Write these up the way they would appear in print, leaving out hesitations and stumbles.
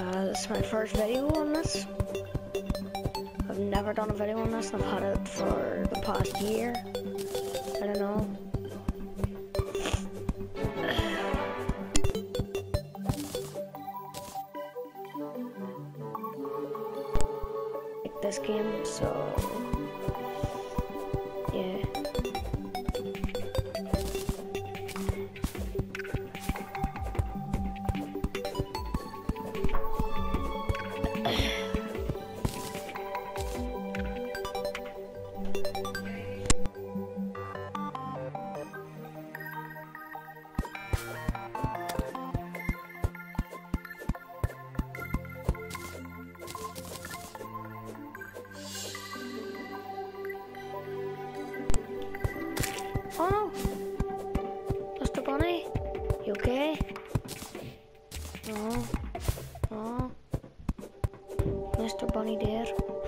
This is my first video on this. I've never done a video on this, and I've had it for the past year. I don't know. Like this game, so yeah. Oh no! Mr. Bunny, you okay? Oh, oh, Mr. Bunny dear.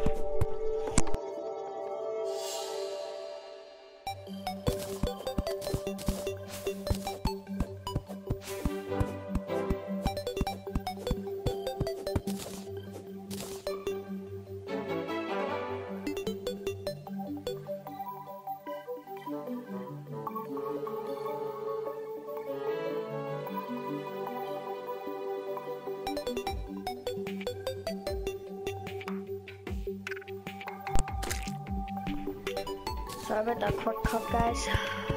Sorry about that quick cut, guys.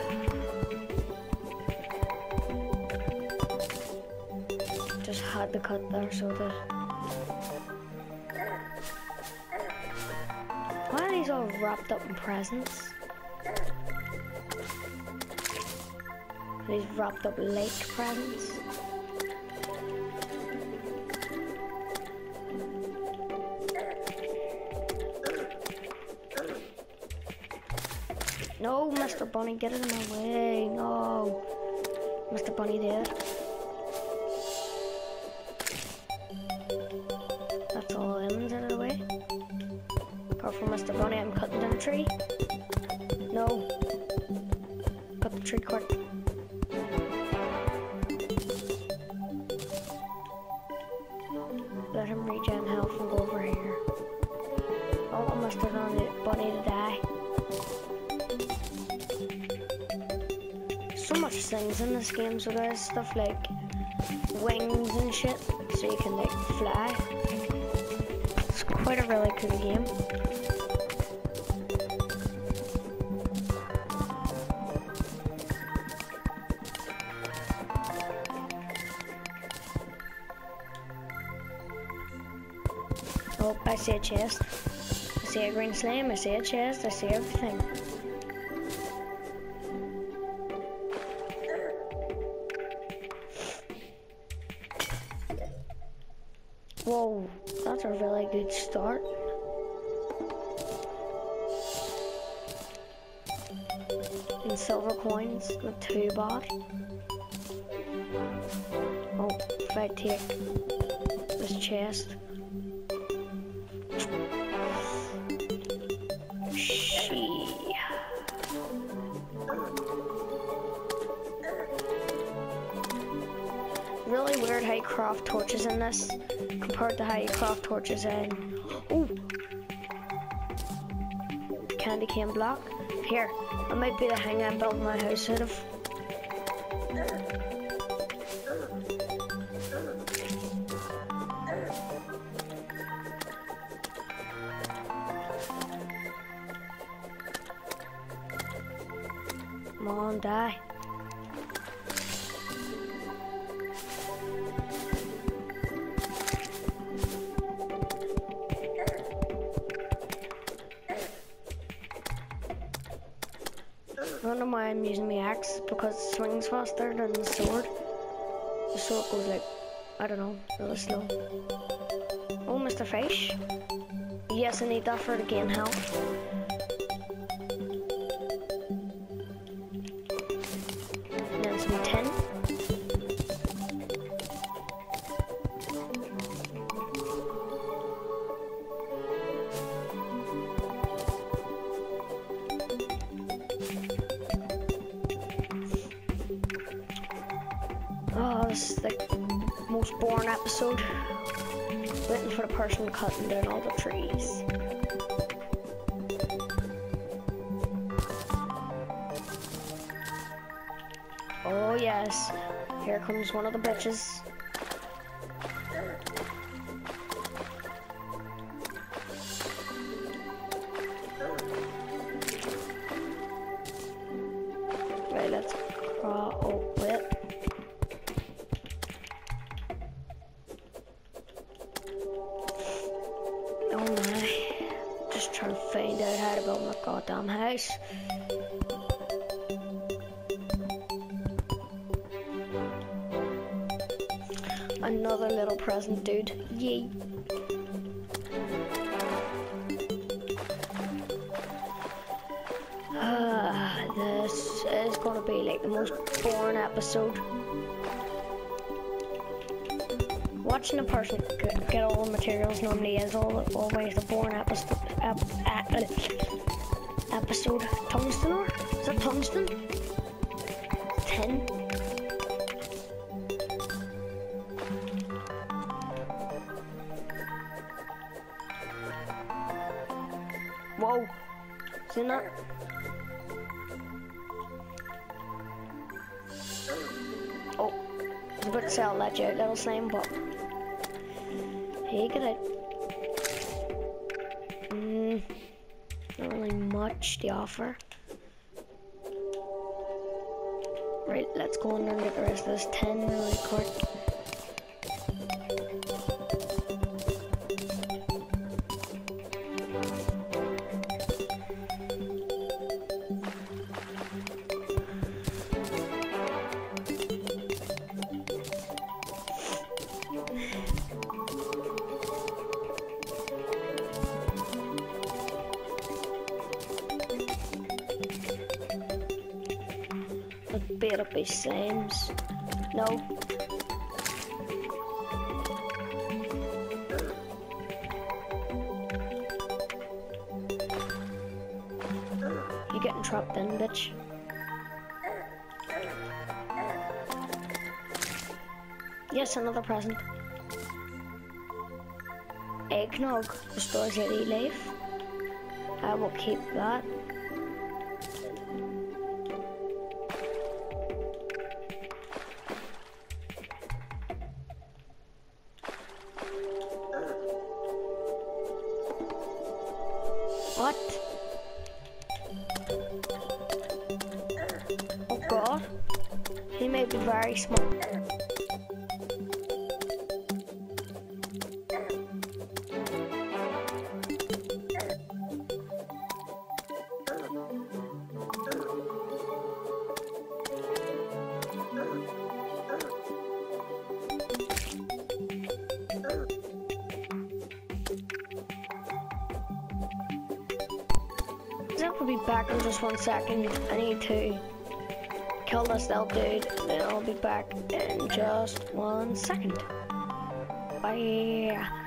Just had to cut there so that. Why are these all wrapped up in presents? Are these wrapped up lake presents? No, Mr. Bunny, get out of my way. No. Mr. Bunny there. That's all the lemons out of the way. Apart from Mr. Bunny, I'm cutting down a tree. No. Cut the tree quick. Let him regen health and go over here. Oh, Mr. Bunny to die. So much things in this game, so there's stuff like wings and shit, so you can like fly. It's quite a really cool game. Oh, I see a chest. I see a green slime, I see a chest, I see everything. Whoa, that's a really good start. And silver coins with 2 baht. Oh, if I take this chest. Really weird how you craft torches in this compared to how you craft torches in candy cane block. Here, that might be the thing I'm building my house out of. Come on, die. I don't know why I'm using my axe, because it swings faster than the sword. The sword goes like, I don't know, really slow. Oh, Mr. Fish. Yes, I need that for to gain health. And then some tin. Oh, this is the most boring episode. Waiting for the person cutting down all the trees. Oh yes, here comes one of the bitches. Right, let's crawl. Oh, wait. Oh my. Just trying to find out how to build my goddamn house. Another little present, dude. Yay. This is gonna be like the most boring episode. Watching a person get all the materials normally is always a boring episode. Tungsten ore? Is that tungsten? Tin? Whoa! Seen that? Oh, I was about to say I'll let you out, little slime, but hey, get out. Not really much to offer. Right, let's go in there and get the rest of this tin really quick. Beat up his slimes. No. You getting trapped in, bitch. Yes, another present. Eggnog restores 80 life. I will keep that. What? Oh god. He may be very smart. I'll be back in just 1 second. I need to kill this little dude, and then I'll be back in just 1 second. Bye.